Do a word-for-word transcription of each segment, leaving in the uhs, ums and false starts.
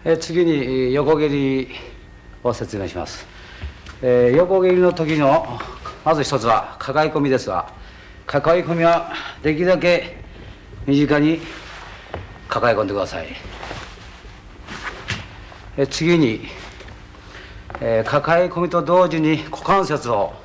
え次に横蹴りを説明します。えー、横蹴りの時のまず一つは抱え込みですが、抱え込みはできるだけ身近に抱え込んでください。え次に、えー、抱え込みと同時に股関節を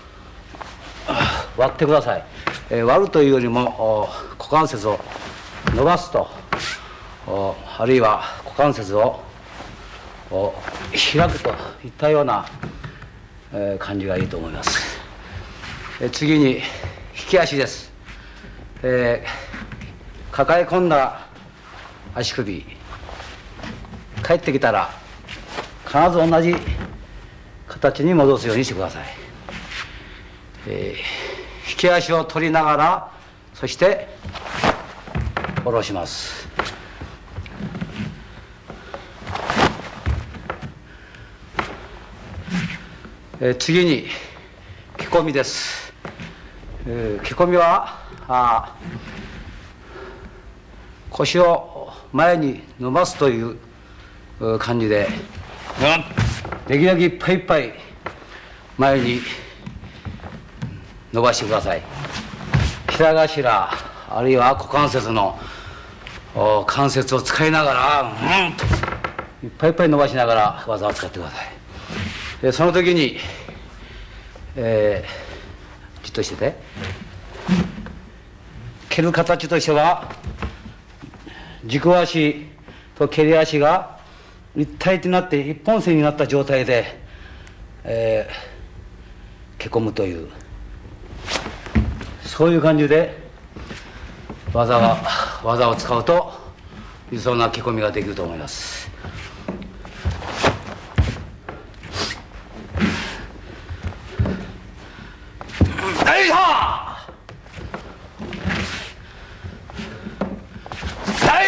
割ってください。えー、割るというよりも股関節を伸ばすと、あるいは股関節を開くといったような、えー、感じがいいと思います。えー、次に引き足です。えー、抱え込んだ足首、帰ってきたら必ず同じ形に戻すようにしてください。えー、引き足を取りながら、そして下ろします。えー、次に着込みです。えー、着込みはあ腰を前に伸ばすという感じで、できるだけいっぱいいっぱい前に伸ばしてください。膝頭あるいは股関節の関節を使いながら、うんといっぱいいっぱい伸ばしながら技を使ってください。でその時に、えー、じっとしてて、蹴る形としては軸足と蹴り足が一体となって一本線になった状態で、えー、蹴込むという、そういう感じで技が技を使うと理想な蹴込みができると思います。よいしょ！はい！